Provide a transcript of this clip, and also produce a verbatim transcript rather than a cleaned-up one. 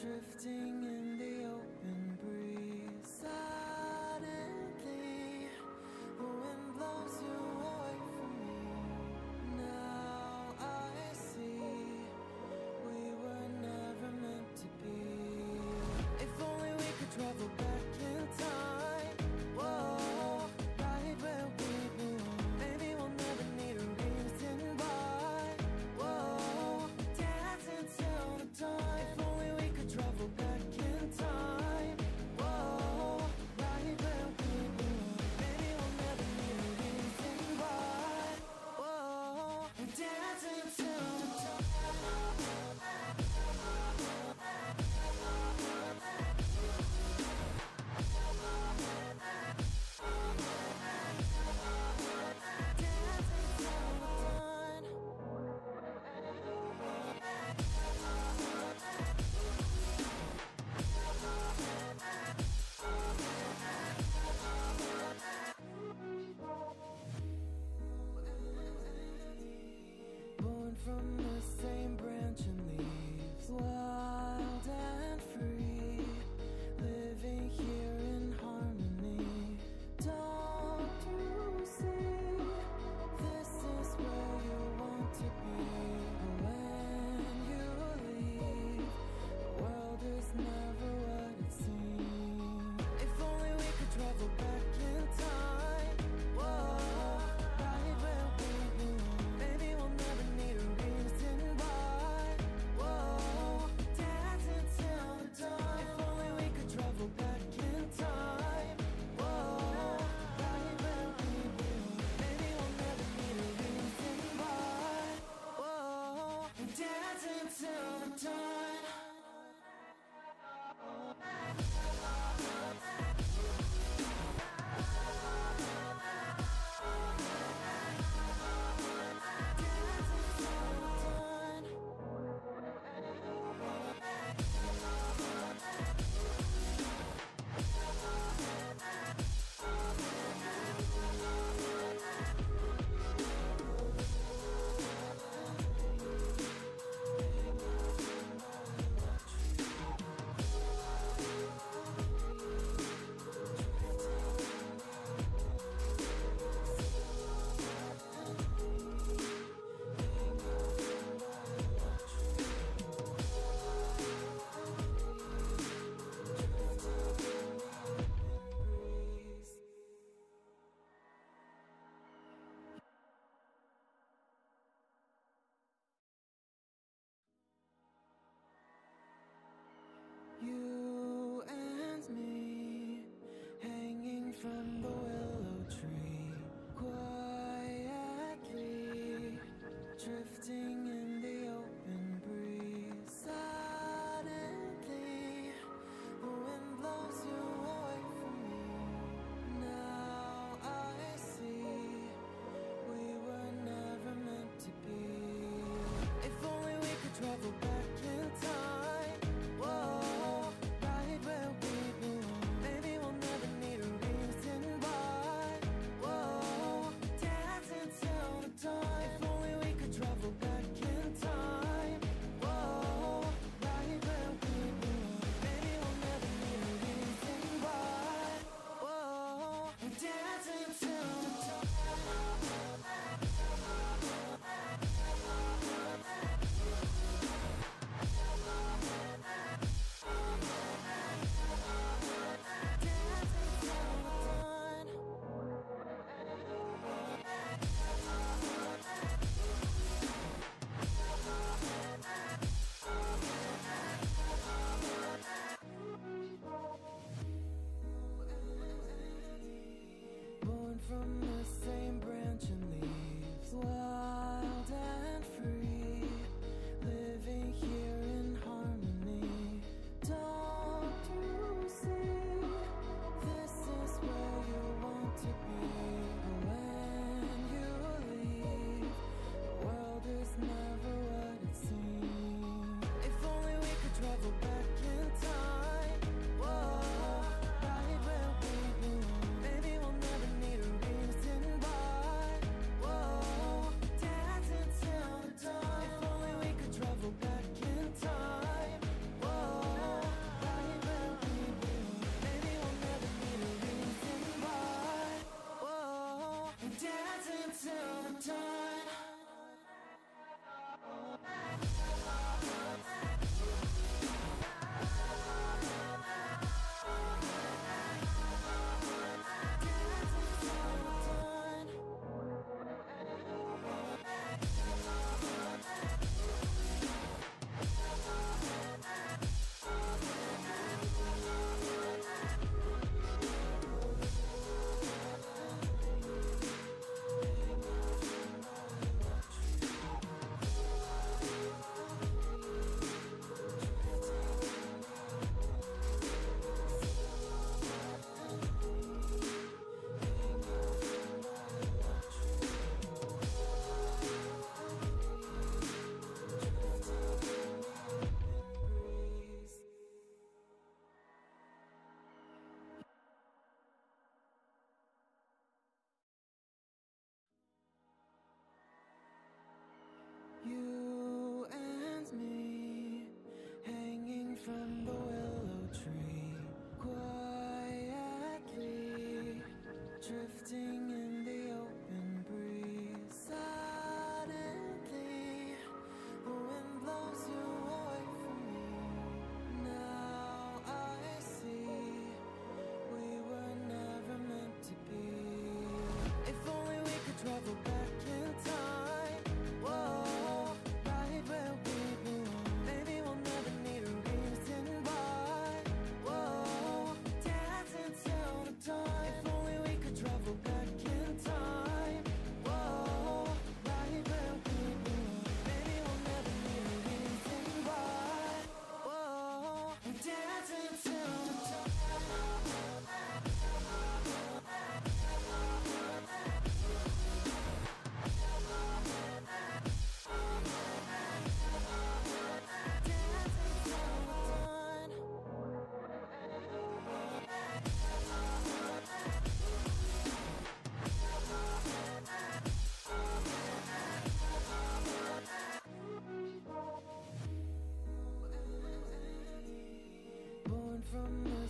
drifting in the open breeze. Suddenly, the wind blows you away from me. Now I see we were never meant to be. If only we could travel back in time. Whoa, right where we belong. Maybe we'll never need a reason why. Whoa, dancing till the dawn. If only we could travel back in time. Whoa, right where we belong. Maybe we'll never need a reason why. Whoa, dancing till the dawn. Born from the same branch and leaves, wild and free, living here in harmony. Don't you see, this is where you want to be. When you leave, the world is never what it seems. If only we could travel back in time. Whoa, right where we belong. Maybe we'll never need a reason why. Whoa, dancing till the dawn. If only we could travel back in time. Whoa, right where we belong. Maybe we'll never need a reason why. Whoa, dancing till the dawn. travel back in time. Whoa, right where we belong. Maybe we'll never need a reason why. Whoa, dancing till the dawn. If only we could travel back in time. Whoa, right where we belong. Maybe we'll never need a reason why. Whoa, dancing till the dawn. Born from the